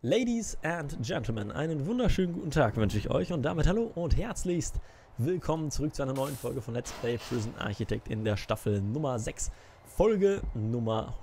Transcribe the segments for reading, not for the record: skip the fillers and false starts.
Ladies and Gentlemen, einen wunderschönen guten Tag wünsche ich euch und damit hallo und herzlichst willkommen zurück zu einer neuen Folge von Let's Play Prison Architect in der Staffel Nummer 6, Folge Nummer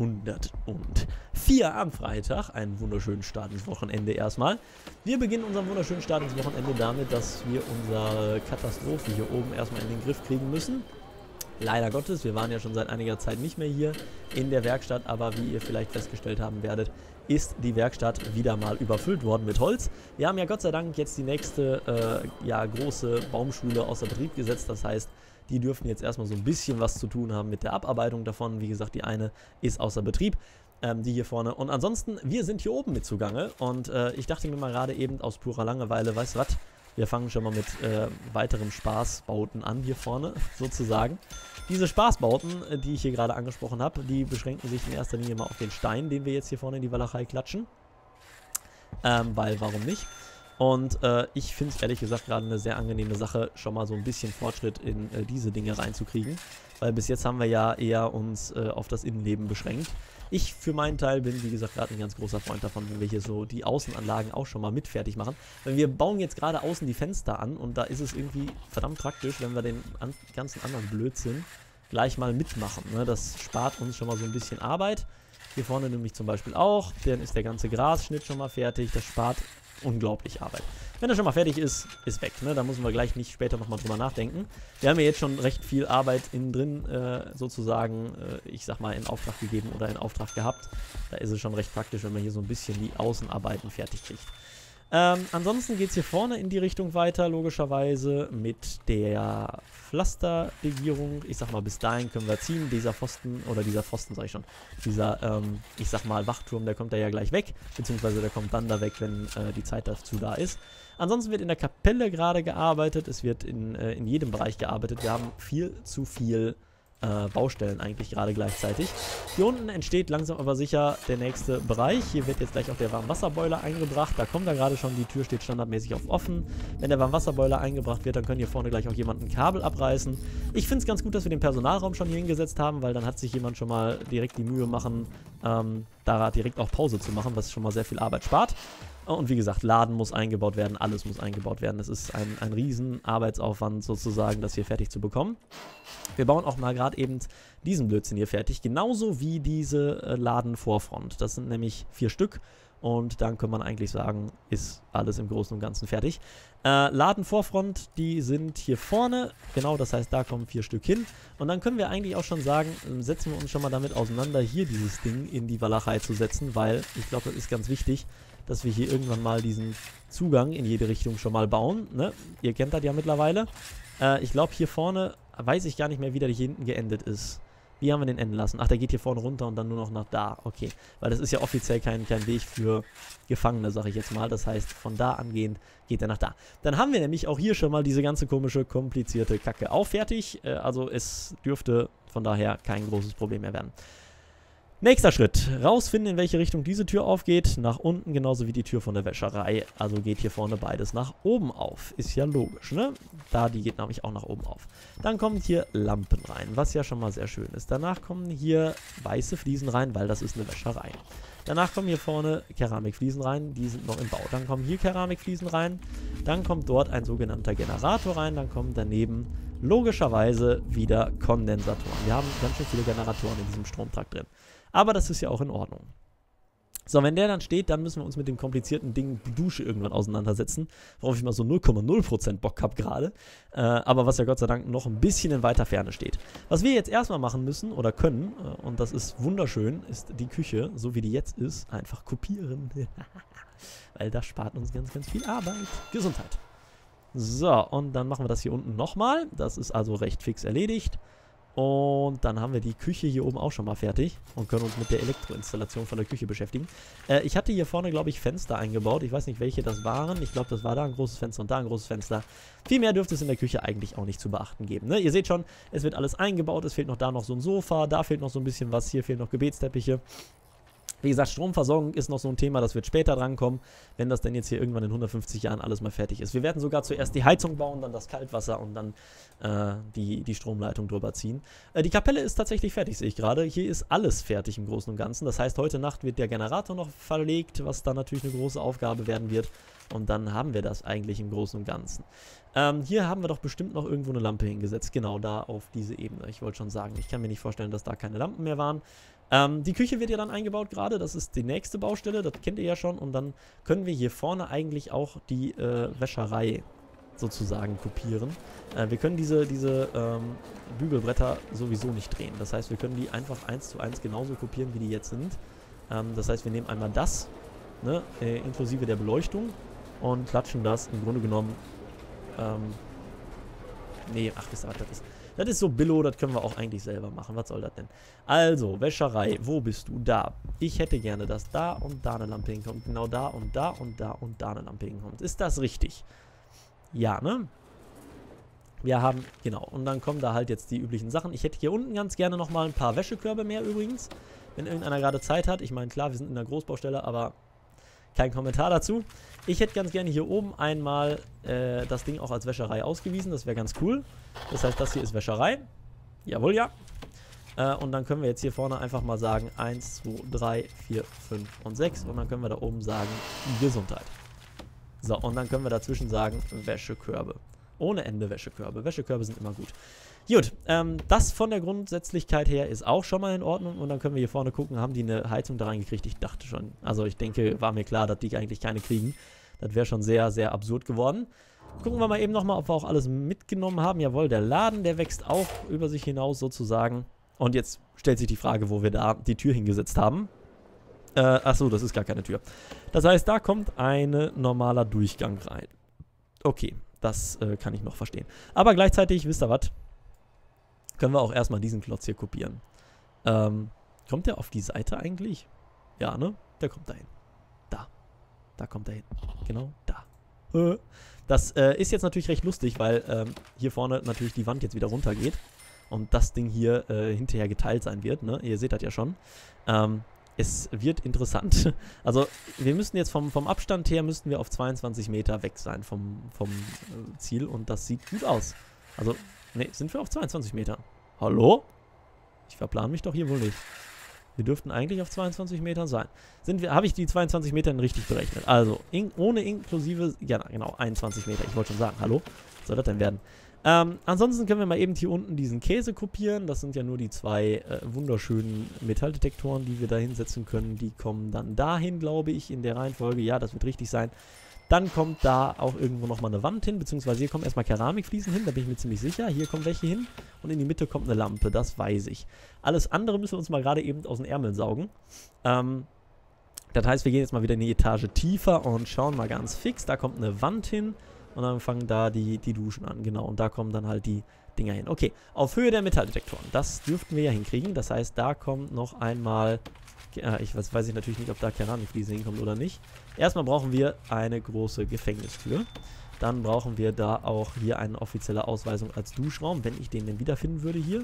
104 am Freitag. Einen wunderschönen Start ins Wochenende erstmal. Wir beginnen unseren wunderschönen Start ins Wochenende damit, dass wir unsere Katastrophe hier oben erstmal in den Griff kriegen müssen. Leider Gottes, wir waren ja schon seit einiger Zeit nicht mehr hier in der Werkstatt, aber wie ihr vielleicht festgestellt haben werdet, ist die Werkstatt wieder mal überfüllt worden mit Holz. Wir haben ja Gott sei Dank jetzt die nächste große Baumschule außer Betrieb gesetzt, das heißt, die dürfen jetzt erstmal so ein bisschen was zu tun haben mit der Abarbeitung davon. Wie gesagt, die eine ist außer Betrieb, die hier vorne. Und ansonsten, wir sind hier oben mit zugange und ich dachte mir mal gerade eben aus purer Langeweile, weißt du was? Wir fangen schon mal mit weiteren Spaßbauten an hier vorne, sozusagen. Diese Spaßbauten, die ich hier gerade angesprochen habe, die beschränken sich in erster Linie mal auf den Stein, den wir jetzt hier vorne in die Walachei klatschen. Weil, warum nicht? Und ich finde es ehrlich gesagt gerade eine sehr angenehme Sache, schon mal so ein bisschen Fortschritt in diese Dinge reinzukriegen. Weil bis jetzt haben wir ja eher uns auf das Innenleben beschränkt. Ich für meinen Teil bin, wie gesagt, gerade ein ganz großer Freund davon, wenn wir hier so die Außenanlagen auch schon mal mit fertig machen. Weil wir bauen jetzt gerade außen die Fenster an und da ist es irgendwie verdammt praktisch, wenn wir den ganzen anderen Blödsinn gleich mal mitmachen. Ne? Das spart uns schon mal so ein bisschen Arbeit. Hier vorne nämlich zum Beispiel auch. Dann ist der ganze Grasschnitt schon mal fertig. Das spart unglaublich Arbeit. Wenn er schon mal fertig ist, ist weg. Ne? Da müssen wir gleich nicht später nochmal drüber nachdenken. Wir haben ja jetzt schon recht viel Arbeit innen drin sozusagen, ich sag mal, in Auftrag gegeben oder in Auftrag gehabt. Da ist es schon recht praktisch, wenn man hier so ein bisschen die Außenarbeiten fertig kriegt. Ansonsten geht es hier vorne in die Richtung weiter, logischerweise mit der Pflasterlegierung. Ich sag mal, bis dahin können wir ziehen. Dieser Pfosten, oder dieser Pfosten sag ich schon, dieser, ich sag mal, Wachturm, der kommt da ja gleich weg, beziehungsweise der kommt dann da weg, wenn die Zeit dazu da ist. Ansonsten wird in der Kapelle gerade gearbeitet, es wird in jedem Bereich gearbeitet. Wir haben viel zu viel Baustellen eigentlich gerade gleichzeitig. Hier unten entsteht langsam aber sicher der nächste Bereich. Hier wird jetzt gleich auch der Warmwasserboiler eingebracht. Da kommt er gerade schon, die Tür steht standardmäßig auf offen. Wenn der Warmwasserboiler eingebracht wird, dann können hier vorne gleich auch jemand ein Kabel abreißen. Ich finde es ganz gut, dass wir den Personalraum schon hier hingesetzt haben, weil dann hat sich jemand schon mal direkt die Mühe machen, da direkt auch Pause zu machen, was schon mal sehr viel Arbeit spart. Und wie gesagt, Laden muss eingebaut werden, alles muss eingebaut werden. Es ist ein riesen Arbeitsaufwand sozusagen, das hier fertig zu bekommen. Wir bauen auch mal gerade eben diesen Blödsinn hier fertig, genauso wie diese Ladenvorfront. Das sind nämlich 4 Stück und dann kann man eigentlich sagen, ist alles im Großen und Ganzen fertig. Ladenvorfront, die sind hier vorne, genau, das heißt, da kommen 4 Stück hin. Und dann können wir eigentlich auch schon sagen, setzen wir uns schon mal damit auseinander, hier dieses Ding in die Walachei zu setzen, weil ich glaube, das ist ganz wichtig, dass wir hier irgendwann mal diesen Zugang in jede Richtung schon mal bauen. Ne? Ihr kennt das ja mittlerweile. Ich glaube, hier vorne weiß ich gar nicht mehr, wie der hier hinten geendet ist. Wie haben wir den enden lassen? Ach, der geht hier vorne runter und dann nur noch nach da. Okay, weil das ist ja offiziell kein Weg für Gefangene, sage ich jetzt mal. Das heißt, von da angehend geht er nach da. Dann haben wir nämlich auch hier schon mal diese ganze komische, komplizierte Kacke auch fertig. Also es dürfte von daher kein großes Problem mehr werden. Nächster Schritt, rausfinden, in welche Richtung diese Tür aufgeht, nach unten genauso wie die Tür von der Wäscherei, also geht hier vorne beides nach oben auf, ist ja logisch, ne? Die geht nämlich auch nach oben auf. Dann kommen hier Lampen rein, was ja schon mal sehr schön ist. Danach kommen hier weiße Fliesen rein, weil das ist eine Wäscherei. Danach kommen hier vorne Keramikfliesen rein, die sind noch im Bau. Dann kommen hier Keramikfliesen rein, dann kommt dort ein sogenannter Generator rein, dann kommen daneben logischerweise wieder Kondensatoren. Wir haben ganz schön viele Generatoren in diesem Stromtrakt drin. Aber das ist ja auch in Ordnung. So, wenn der dann steht, dann müssen wir uns mit dem komplizierten Ding die Dusche irgendwann auseinandersetzen, worauf ich mal so 0,0% Bock habe gerade, aber was ja Gott sei Dank noch ein bisschen in weiter Ferne steht. Was wir jetzt erstmal machen müssen oder können, und das ist wunderschön, ist die Küche, so wie die jetzt ist, einfach kopieren. Weil das spart uns ganz, ganz viel Arbeit. Gesundheit. So, und dann machen wir das hier unten nochmal. Das ist also recht fix erledigt. Und dann haben wir die Küche hier oben auch schon mal fertig und können uns mit der Elektroinstallation von der Küche beschäftigen. Ich hatte hier vorne, glaube ich, Fenster eingebaut. Ich weiß nicht, welche das waren. Ich glaube, das war da ein großes Fenster und da ein großes Fenster. Viel mehr dürfte es in der Küche eigentlich auch nicht zu beachten geben. Ne? Ihr seht schon, es wird alles eingebaut. Es fehlt noch da noch so ein Sofa. Da fehlt noch so ein bisschen was. Hier fehlen noch Gebetsteppiche. Wie gesagt, Stromversorgung ist noch so ein Thema, das wird später drankommen, wenn das denn jetzt hier irgendwann in 150 Jahren alles mal fertig ist. Wir werden sogar zuerst die Heizung bauen, dann das Kaltwasser und dann die Stromleitung drüber ziehen. Die Kapelle ist tatsächlich fertig, sehe ich gerade. Hier ist alles fertig im Großen und Ganzen. Das heißt, heute Nacht wird der Generator noch verlegt, was dann natürlich eine große Aufgabe werden wird. Und dann haben wir das eigentlich im Großen und Ganzen. Hier haben wir doch bestimmt noch irgendwo eine Lampe hingesetzt. Genau, da auf diese Ebene. Ich wollte schon sagen, ich kann mir nicht vorstellen, dass da keine Lampen mehr waren. Die Küche wird ja dann eingebaut gerade. Das ist die nächste Baustelle. Das kennt ihr ja schon. Und dann können wir hier vorne eigentlich auch die Wäscherei sozusagen kopieren. Wir können diese Bügelbretter sowieso nicht drehen. Das heißt, wir können die einfach 1:1 genauso kopieren, wie die jetzt sind. Das heißt, wir nehmen einmal das, ne, inklusive der Beleuchtung und klatschen das im Grunde genommen. Nee, ach, wisst ihr was das ist? Das ist so Billo, das können wir auch eigentlich selber machen. Was soll das denn? Also, Wäscherei, wo bist du? Da. Ich hätte gerne, dass da und da eine Lampe hinkommt. Genau da und da und da und da eine Lampe hinkommt. Ist das richtig? Ja, ne? Wir haben, genau, und dann kommen da halt jetzt die üblichen Sachen. Ich hätte hier unten ganz gerne nochmal ein paar Wäschekörbe mehr übrigens. Wenn irgendeiner gerade Zeit hat. Ich meine, klar, wir sind in der Großbaustelle, aber kein Kommentar dazu. Ich hätte ganz gerne hier oben einmal das Ding auch als Wäscherei ausgewiesen. Das wäre ganz cool. Das heißt, das hier ist Wäscherei. Jawohl, ja. Und dann können wir jetzt hier vorne einfach mal sagen 1, 2, 3, 4, 5 und 6. Und dann können wir da oben sagen Gesundheit. So, und dann können wir dazwischen sagen Wäschekörbe. Ohne Ende Wäschekörbe. Wäschekörbe sind immer gut. Gut, das von der Grundsätzlichkeit her ist auch schon mal in Ordnung. Und dann können wir hier vorne gucken, haben die eine Heizung da reingekriegt? Ich dachte schon. Also ich denke, war mir klar, dass die eigentlich keine kriegen. Das wäre schon sehr, sehr absurd geworden. Gucken wir mal eben nochmal, ob wir auch alles mitgenommen haben. Jawohl, der Laden, der wächst auch über sich hinaus sozusagen. Und jetzt stellt sich die Frage, wo wir da die Tür hingesetzt haben. Achso, das ist gar keine Tür. Das heißt, da kommt ein normaler Durchgang rein. Okay, das kann ich noch verstehen. Aber gleichzeitig, wisst ihr was? Können wir auch erstmal diesen Klotz hier kopieren. Kommt der auf die Seite eigentlich? Ja, ne? Der kommt dahin. Da. Da kommt er hin. Genau, da. Das ist jetzt natürlich recht lustig, weil hier vorne natürlich die Wand jetzt wieder runtergeht. Und das Ding hier hinterher geteilt sein wird, ne? Ihr seht das ja schon. Es wird interessant. Also wir müssten jetzt vom Abstand her müssten wir auf 22 Meter weg sein vom Ziel. Und das sieht gut aus. Also, ne, sind wir auf 22 Meter? Hallo? Ich verplane mich doch hier wohl nicht. Wir dürften eigentlich auf 22 Metern sein. Habe ich die 22 Meter richtig berechnet? Also, ohne inklusive, ja genau, 21 Meter. Ich wollte schon sagen, hallo? Was soll das denn werden? Ansonsten können wir mal eben hier unten diesen Käse kopieren. Das sind ja nur die zwei wunderschönen Metalldetektoren, die wir da hinsetzen können. Die kommen dann dahin, glaube ich, in der Reihenfolge. Ja, das wird richtig sein. Dann kommt da auch irgendwo nochmal eine Wand hin, beziehungsweise hier kommen erstmal Keramikfliesen hin, da bin ich mir ziemlich sicher. Hier kommen welche hin und in die Mitte kommt eine Lampe, das weiß ich. Alles andere müssen wir uns mal gerade eben aus den Ärmeln saugen. Das heißt, wir gehen jetzt mal wieder in die Etage tiefer und schauen mal ganz fix. Da kommt eine Wand hin und dann fangen da die Duschen an, genau. Und da kommen dann halt die Dinger hin. Okay, auf Höhe der Metalldetektoren, das dürften wir ja hinkriegen. Das heißt, da kommt noch einmal... ich weiß ich natürlich nicht, ob da Keramikfliese hinkommt oder nicht. Erstmal brauchen wir eine große Gefängnistür. Dann brauchen wir da auch hier eine offizielle Ausweisung als Duschraum, wenn ich den denn wiederfinden würde hier.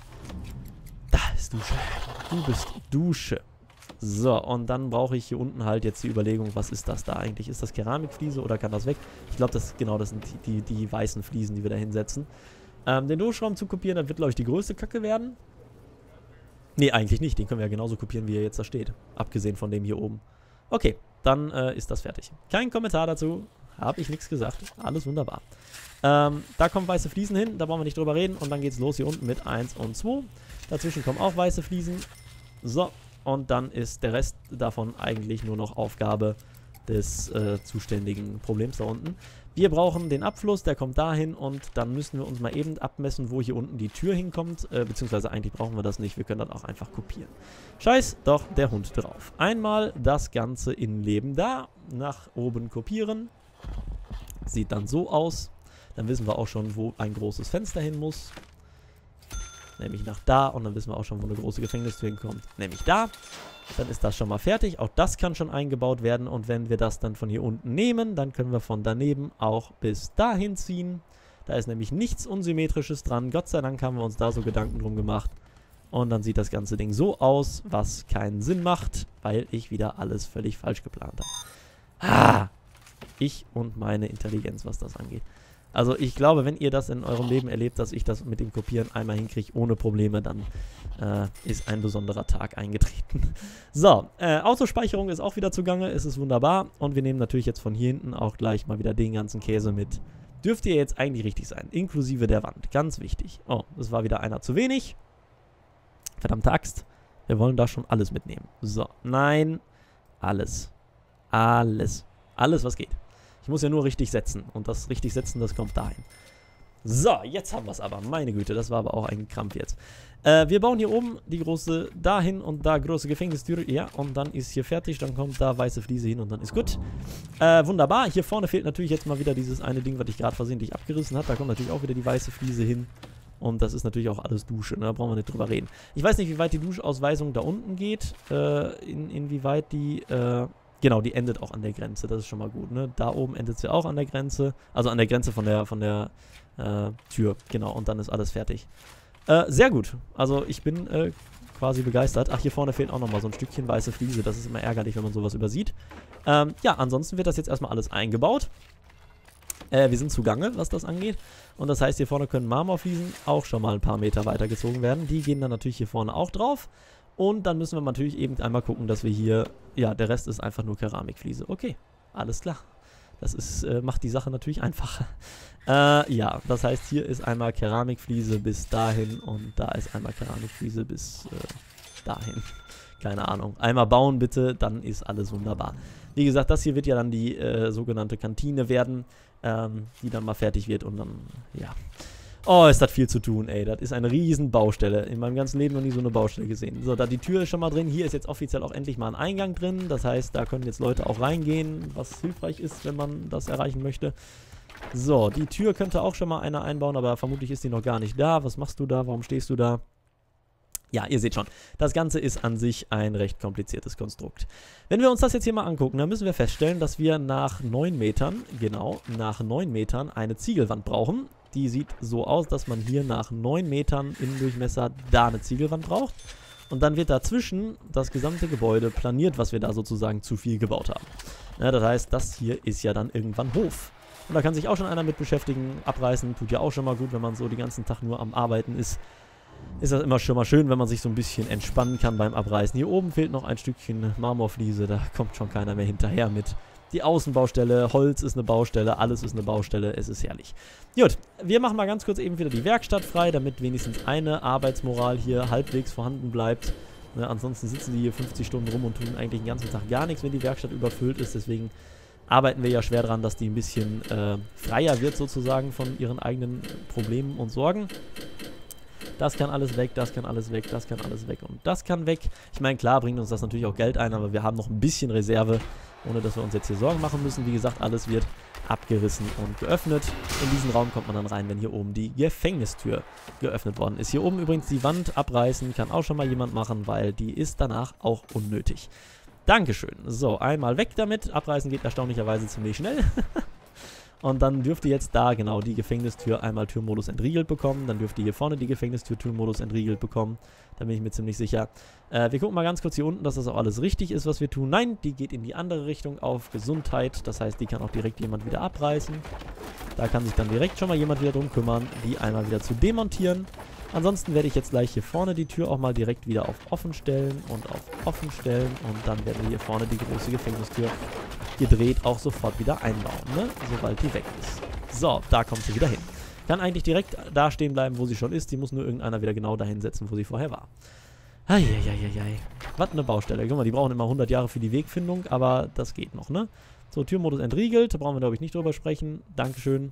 Da ist Dusche. Du bist Dusche. So, und dann brauche ich hier unten halt jetzt die Überlegung, was ist das da eigentlich? Ist das Keramikfliese oder kann das weg? Ich glaube, das sind die weißen Fliesen, die wir da hinsetzen. Den Duschraum zu kopieren, das wird, glaube ich, die größte Kacke werden. Nee, eigentlich nicht. Den können wir ja genauso kopieren, wie er jetzt da steht. Abgesehen von dem hier oben. Okay, dann ist das fertig. Kein Kommentar dazu. Habe ich nichts gesagt. Alles wunderbar. Da kommen weiße Fliesen hin. Da brauchen wir nicht drüber reden. Und dann geht's los hier unten mit 1 und 2. Dazwischen kommen auch weiße Fliesen. So, und dann ist der Rest davon eigentlich nur noch Aufgabe des zuständigen Problems da unten. Wir brauchen den Abfluss, der kommt dahin und dann müssen wir uns mal eben abmessen, wo hier unten die Tür hinkommt, beziehungsweise eigentlich brauchen wir das nicht, wir können das auch einfach kopieren. Scheiß doch der Hund drauf. Einmal das ganze Innenleben da, nach oben kopieren, sieht dann so aus, dann wissen wir auch schon, wo ein großes Fenster hin muss, nämlich nach da und dann wissen wir auch schon, wo eine große Gefängnistür hinkommt, nämlich da. Dann ist das schon mal fertig. Auch das kann schon eingebaut werden. Und wenn wir das dann von hier unten nehmen, dann können wir von daneben auch bis dahin ziehen. Da ist nämlich nichts Unsymmetrisches dran. Gott sei Dank haben wir uns da so Gedanken drum gemacht. Und dann sieht das ganze Ding so aus, was keinen Sinn macht, weil ich wieder alles völlig falsch geplant habe. Ich und meine Intelligenz, was das angeht. Also ich glaube, wenn ihr das in eurem Leben erlebt, dass ich das mit dem Kopieren einmal hinkriege ohne Probleme, dann ist ein besonderer Tag eingetreten. So, Autospeicherung ist auch wieder zugange, es ist wunderbar. Und wir nehmen natürlich jetzt von hier hinten auch gleich mal wieder den ganzen Käse mit. Dürfte ja jetzt eigentlich richtig sein, inklusive der Wand, ganz wichtig. Oh, das war wieder einer zu wenig. Verdammte Axt, wir wollen da schon alles mitnehmen. So, nein, alles. Alles, was geht. Ich muss ja nur richtig setzen. Und das richtig setzen, das kommt dahin. So, jetzt haben wir es aber. Meine Güte, das war aber auch ein Krampf jetzt. Wir bauen hier oben die große dahin und da große Gefängnistüre. Ja, und dann ist hier fertig. Dann kommt da weiße Fliese hin und dann ist gut. Wunderbar. Hier vorne fehlt natürlich jetzt mal wieder dieses eine Ding, was ich gerade versehentlich abgerissen habe. Da kommt natürlich auch wieder die weiße Fliese hin. Und das ist natürlich auch alles Dusche, ne? Da brauchen wir nicht drüber reden. Ich weiß nicht, wie weit die Duschausweisung da unten geht. Inwieweit die... Genau, die endet auch an der Grenze, das ist schon mal gut, ne? Da oben endet sie auch an der Grenze, also an der Grenze von der Tür, genau, und dann ist alles fertig. Sehr gut, also ich bin quasi begeistert. Ach, hier vorne fehlt auch nochmal so ein Stückchen weiße Fliese, das ist immer ärgerlich, wenn man sowas übersieht. Ja, ansonsten wird das jetzt erstmal alles eingebaut. Wir sind zugange, was das angeht. Und das heißt, hier vorne können Marmorfliesen auch schon mal ein paar Meter weitergezogen werden. Die gehen dann natürlich hier vorne auch drauf. Und dann müssen wir natürlich eben einmal gucken, dass wir hier, ja, der Rest ist einfach nur Keramikfliese. Okay, alles klar. Das ist, macht die Sache natürlich einfacher. Ja, das heißt, hier ist einmal Keramikfliese bis dahin und da ist einmal Keramikfliese bis dahin. Keine Ahnung. Einmal bauen bitte, dann ist alles wunderbar. Wie gesagt, das hier wird ja dann die sogenannte Kantine werden, die dann mal fertig wird und dann, ja... Oh, ist das viel zu tun, ey. Das ist eine riesen Baustelle. In meinem ganzen Leben noch nie so eine Baustelle gesehen. So, da die Tür ist schon mal drin. Hier ist jetzt offiziell auch endlich mal ein Eingang drin. Das heißt, da können jetzt Leute auch reingehen, was hilfreich ist, wenn man das erreichen möchte. So, die Tür könnte auch schon mal einer einbauen, aber vermutlich ist die noch gar nicht da. Was machst du da? Warum stehst du da? Ja, ihr seht schon, das Ganze ist an sich ein recht kompliziertes Konstrukt. Wenn wir uns das jetzt hier mal angucken, dann müssen wir feststellen, dass wir nach 9 Metern, genau, nach 9 Metern eine Ziegelwand brauchen. Die sieht so aus, dass man hier nach 9 Metern Innendurchmesser da eine Ziegelwand braucht. Und dann wird dazwischen das gesamte Gebäude planiert, was wir da sozusagen zu viel gebaut haben. Ja, das heißt, das hier ist ja dann irgendwann Hof. Und da kann sich auch schon einer mit beschäftigen, abreißen, tut ja auch schon mal gut, wenn man so den ganzen Tag nur am Arbeiten ist. Ist das immer schon mal schön, wenn man sich so ein bisschen entspannen kann beim Abreißen. Hier oben fehlt noch ein Stückchen Marmorfliese, da kommt schon keiner mehr hinterher mit. Die Außenbaustelle, Holz ist eine Baustelle, alles ist eine Baustelle, es ist herrlich. Gut, wir machen mal ganz kurz eben wieder die Werkstatt frei, damit wenigstens eine Arbeitsmoral hier halbwegs vorhanden bleibt. Ne, ansonsten sitzen die hier 50 Stunden rum und tun eigentlich den ganzen Tag gar nichts, wenn die Werkstatt überfüllt ist. Deswegen arbeiten wir ja schwer dran, dass die ein bisschen freier wird sozusagen von ihren eigenen Problemen und Sorgen. Das kann alles weg, das kann alles weg, das kann alles weg und das kann weg. Ich meine, klar bringt uns das natürlich auch Geld ein, aber wir haben noch ein bisschen Reserve, ohne dass wir uns jetzt hier Sorgen machen müssen. Wie gesagt, alles wird abgerissen und geöffnet. In diesen Raum kommt man dann rein, wenn hier oben die Gefängnistür geöffnet worden ist. Hier oben übrigens die Wand abreißen, kann auch schon mal jemand machen, weil die ist danach auch unnötig. Dankeschön. So, einmal weg damit. Abreißen geht erstaunlicherweise ziemlich schnell. Und dann dürft ihr jetzt da genau die Gefängnistür einmal Türmodus entriegelt bekommen. Dann dürft ihr hier vorne die Gefängnistür Türmodus entriegelt bekommen. Da bin ich mir ziemlich sicher. Wir gucken mal ganz kurz hier unten, dass das auch alles richtig ist, was wir tun. Nein, die geht in die andere Richtung auf Gesundheit. Das heißt, die kann auch direkt jemand wieder abreißen. Da kann sich dann direkt schon mal jemand wieder drum kümmern, die einmal wieder zu demontieren. Ansonsten werde ich jetzt gleich hier vorne die Tür auch mal direkt wieder auf offen stellen und auf offen stellen. Und dann werden wir hier vorne die große Gefängnistür gedreht auch sofort wieder einbauen, ne? Sobald die weg ist. So, da kommt sie wieder hin. Kann eigentlich direkt da stehen bleiben, wo sie schon ist. Die muss nur irgendeiner wieder genau dahin setzen, wo sie vorher war. Eieieiei. Was eine Baustelle. Guck mal, die brauchen immer 100 Jahre für die Wegfindung, aber das geht noch, ne? So, Türmodus entriegelt. Da brauchen wir, glaube ich, nicht drüber sprechen. Dankeschön.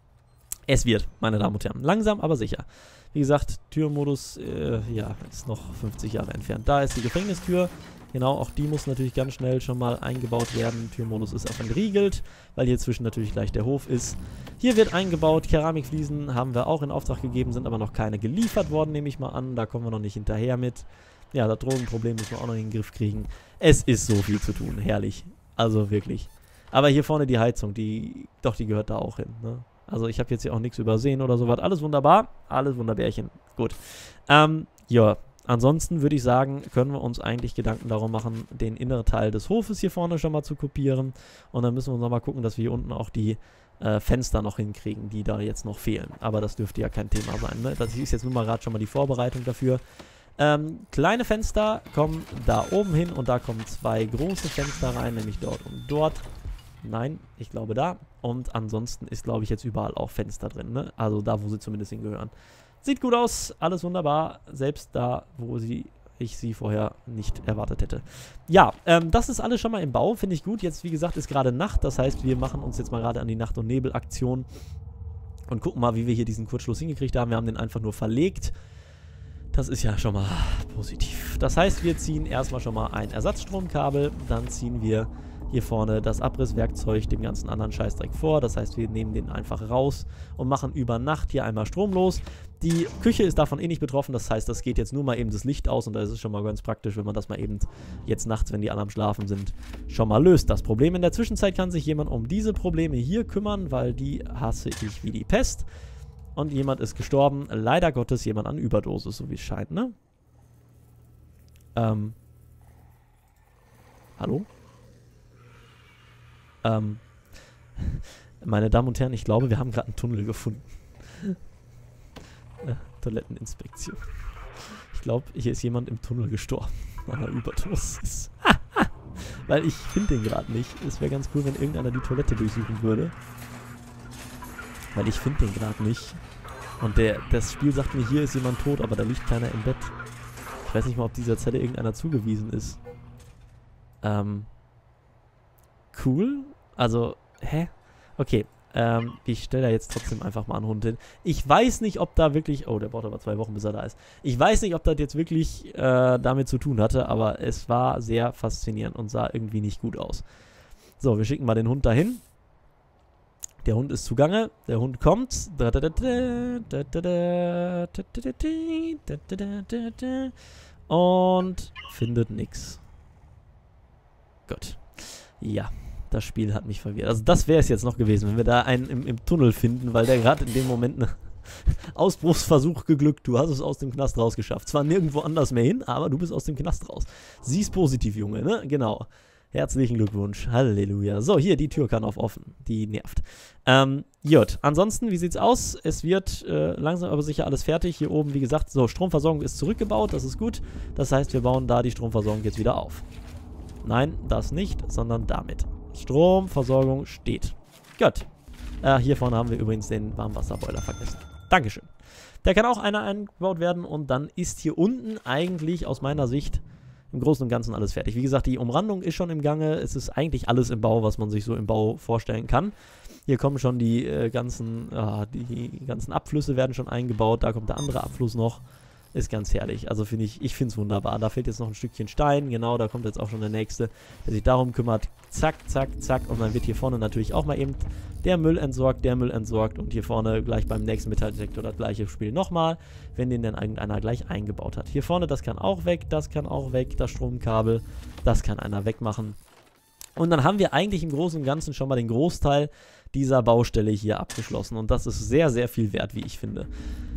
Es wird, meine Damen und Herren. Langsam, aber sicher. Wie gesagt, Türmodus, ja, ist noch 50 Jahre entfernt. Da ist die Gefängnistür. Genau, auch die muss natürlich ganz schnell schon mal eingebaut werden. Türmodus ist auch entriegelt, weil hier zwischen natürlich gleich der Hof ist. Hier wird eingebaut. Keramikfliesen haben wir auch in Auftrag gegeben, sind aber noch keine geliefert worden, nehme ich mal an. Da kommen wir noch nicht hinterher mit. Ja, das Drogenproblem müssen wir auch noch in den Griff kriegen. Es ist so viel zu tun, herrlich. Also wirklich. Aber hier vorne die Heizung, die gehört da auch hin, ne? Also ich habe jetzt hier auch nichts übersehen oder sowas. Alles wunderbar, alles wunderbärchen. Gut. Ja, ansonsten würde ich sagen, können wir uns eigentlich Gedanken darum machen, den inneren Teil des Hofes hier vorne schon mal zu kopieren. Und dann müssen wir noch mal gucken, dass wir hier unten auch die Fenster noch hinkriegen, die da jetzt noch fehlen. Aber das dürfte ja kein Thema sein, ne? Das ist jetzt nur mal gerade schon mal die Vorbereitung dafür. Kleine Fenster kommen da oben hin und da kommen 2 große Fenster rein, nämlich dort und dort. Nein, ich glaube da. Und ansonsten ist, glaube ich, jetzt überall auch Fenster drin, ne? Also da, wo sie zumindest hingehören. Sieht gut aus, alles wunderbar. Selbst da, wo ich sie vorher nicht erwartet hätte. Ja, das ist alles schon mal im Bau, finde ich gut. Jetzt, wie gesagt, ist gerade Nacht. Das heißt, wir machen uns jetzt mal gerade an die Nacht- und Nebel-Aktion und gucken mal, wie wir hier diesen Kurzschluss hingekriegt haben. Wir haben den einfach nur verlegt. Das ist ja schon mal positiv. Das heißt, wir ziehen erstmal schon mal ein Ersatzstromkabel. Dann ziehen wir hier vorne das Abrisswerkzeug dem ganzen anderen Scheißdreck vor. Das heißt, wir nehmen den einfach raus und machen über Nacht hier einmal Strom los. Die Küche ist davon eh nicht betroffen. Das heißt, das geht jetzt nur mal eben das Licht aus. Und da ist es schon mal ganz praktisch, wenn man das mal eben jetzt nachts, wenn die alle am Schlafen sind, schon mal löst. Das Problem in der Zwischenzeit kann sich jemand um diese Probleme hier kümmern, weil die hasse ich wie die Pest. Und jemand ist gestorben. Leider Gottes jemand an Überdosis, so wie es scheint, ne? Hallo? Meine Damen und Herren, ich glaube, wir haben gerade einen Tunnel gefunden. Toiletteninspektion. Ich glaube, hier ist jemand im Tunnel gestorben. An einer Überdosis. Weil ich finde den gerade nicht. Es wäre ganz cool, wenn irgendeiner die Toilette durchsuchen würde. Weil ich finde den gerade nicht. Und das Spiel sagt mir, hier ist jemand tot, aber da liegt keiner im Bett. Ich weiß nicht mal, ob dieser Zelle irgendeiner zugewiesen ist. Cool. Also, hä? Okay. Ich stelle da jetzt trotzdem einfach mal einen Hund hin. Ich weiß nicht, ob da wirklich... Oh, der braucht aber 2 Wochen, bis er da ist. Ich weiß nicht, ob das jetzt wirklich damit zu tun hatte, aber es war sehr faszinierend und sah irgendwie nicht gut aus. So, wir schicken mal den Hund dahin. Der Hund ist zugange. Der Hund kommt. Und findet nichts. Gut. Ja, das Spiel hat mich verwirrt. Also das wäre es jetzt noch gewesen, wenn wir da einen im Tunnel finden, weil der gerade in dem Moment einen Ausbruchsversuch geglückt. Du hast es aus dem Knast rausgeschafft. Zwar nirgendwo anders mehr hin, aber du bist aus dem Knast raus. Siehst positiv, Junge, ne? Genau. Herzlichen Glückwunsch. Halleluja. So, hier, die Tür kann auf offen. Die nervt. Gut. Ansonsten, wie sieht's aus? Es wird langsam aber sicher alles fertig. Hier oben, wie gesagt, so, Stromversorgung ist zurückgebaut. Das ist gut. Das heißt, wir bauen da die Stromversorgung jetzt wieder auf. Nein, das nicht, sondern damit. Stromversorgung steht. Gut. Hier vorne haben wir übrigens den Warmwasserboiler vergessen. Dankeschön. Der kann auch einer eingebaut werden und dann ist hier unten eigentlich aus meiner Sicht im Großen und Ganzen alles fertig. Wie gesagt, die Umrandung ist schon im Gange. Es ist eigentlich alles im Bau, was man sich so im Bau vorstellen kann. Hier kommen schon die ganzen Abflüsse werden schon eingebaut. Da kommt der andere Abfluss noch. Ist ganz herrlich. Also ich finde es wunderbar. Da fehlt jetzt noch ein Stückchen Stein. Genau, da kommt jetzt auch schon der nächste, der sich darum kümmert. Zack, zack, zack. Und dann wird hier vorne natürlich auch mal eben der Müll entsorgt. Und hier vorne gleich beim nächsten Metalldetektor das gleiche Spiel nochmal, wenn den dann irgendeiner gleich eingebaut hat. Hier vorne, das kann auch weg, das kann auch weg. Das Stromkabel, das kann einer wegmachen. Und dann haben wir eigentlich im Großen und Ganzen schon mal den Großteil dieser Baustelle hier abgeschlossen. Und das ist sehr, sehr viel wert, wie ich finde.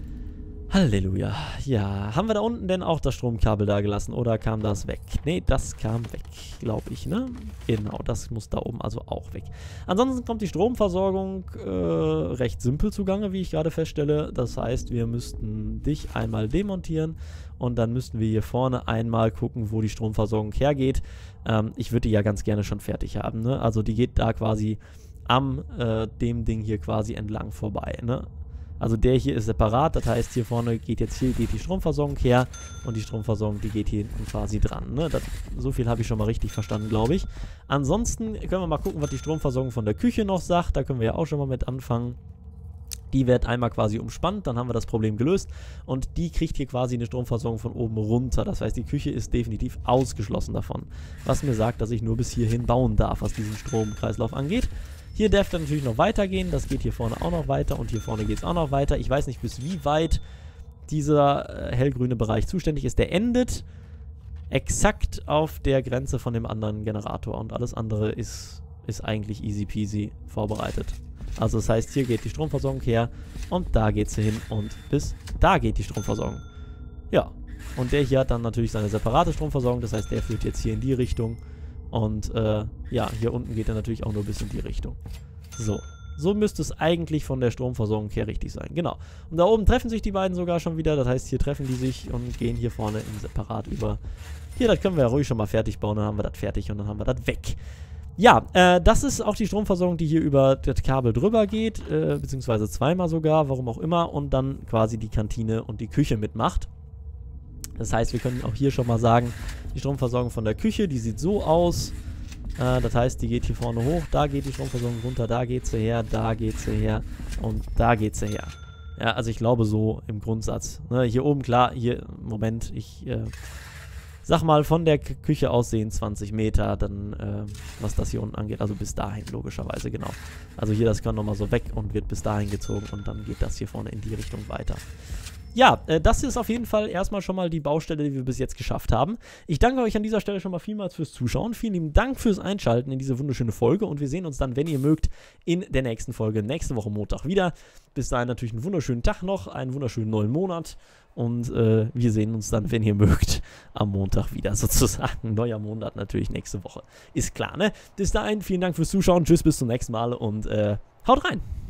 Halleluja. Ja, haben wir da unten denn auch das Stromkabel da gelassen oder kam das weg? Nee, das kam weg, glaube ich, ne? Genau, das muss da oben also auch weg. Ansonsten kommt die Stromversorgung recht simpel zugange, wie ich gerade feststelle. Das heißt, wir müssten dich einmal demontieren und dann müssten wir hier vorne einmal gucken, wo die Stromversorgung hergeht. Ich würde die ja ganz gerne schon fertig haben, ne? Also die geht da quasi am dem Ding hier quasi entlang vorbei, ne? Also der hier ist separat, das heißt hier vorne geht die Stromversorgung her und die Stromversorgung, die geht hier hinten quasi dran. Ne? So viel habe ich schon mal richtig verstanden, glaube ich. Ansonsten können wir mal gucken, was die Stromversorgung von der Küche noch sagt. Da können wir ja auch schon mal mit anfangen. Die wird einmal quasi umspannt, dann haben wir das Problem gelöst und die kriegt hier quasi eine Stromversorgung von oben runter. Das heißt, die Küche ist definitiv ausgeschlossen davon. Was mir sagt, dass ich nur bis hierhin bauen darf, was diesen Stromkreislauf angeht. Hier darf dann natürlich noch weitergehen, das geht hier vorne auch noch weiter und hier vorne geht es auch noch weiter. Ich weiß nicht, bis wie weit dieser hellgrüne Bereich zuständig ist. Der endet exakt auf der Grenze von dem anderen Generator und alles andere ist eigentlich easy peasy vorbereitet. Also das heißt, hier geht die Stromversorgung her und da geht sie hin und bis da geht die Stromversorgung. Ja, Und der hier hat dann natürlich seine separate Stromversorgung. Das heißt, der führt jetzt hier in die Richtung. Und ja, hier unten geht er natürlich auch nur bis in die Richtung. So. So müsste es eigentlich von der Stromversorgung her richtig sein. Genau. Und da oben treffen sich die beiden sogar schon wieder. Das heißt, hier treffen die sich und gehen hier vorne in separat über. Hier, das können wir ja ruhig schon mal fertig bauen. Dann haben wir das fertig und dann haben wir das weg. Ja, das ist auch die Stromversorgung, die hier über das Kabel drüber geht. Beziehungsweise zweimal sogar, warum auch immer. Und dann quasi die Kantine und die Küche mitmacht. Das heißt, wir können auch hier schon mal sagen, die Stromversorgung von der Küche, die sieht so aus. Das heißt, die geht hier vorne hoch, da geht die Stromversorgung runter, da geht sie her, da geht sie her und da geht sie her. Ja, also ich glaube so im Grundsatz. Ne, hier oben, klar, hier, Moment, ich sag mal von der Küche aus sehen 20 Meter, dann was das hier unten angeht, also bis dahin logischerweise, genau. Also hier, das kann nochmal so weg und wird bis dahin gezogen und dann geht das hier vorne in die Richtung weiter. Ja, das ist auf jeden Fall erstmal schon mal die Baustelle, die wir bis jetzt geschafft haben. Ich danke euch an dieser Stelle schon mal vielmals fürs Zuschauen. Vielen lieben Dank fürs Einschalten in diese wunderschöne Folge und wir sehen uns dann, wenn ihr mögt, in der nächsten Folge, nächste Woche Montag wieder. Bis dahin natürlich einen wunderschönen Tag noch, einen wunderschönen neuen Monat und wir sehen uns dann, wenn ihr mögt, am Montag wieder sozusagen. Neuer Monat natürlich nächste Woche. Ist klar, ne? Bis dahin, vielen Dank fürs Zuschauen, tschüss, bis zum nächsten Mal und haut rein!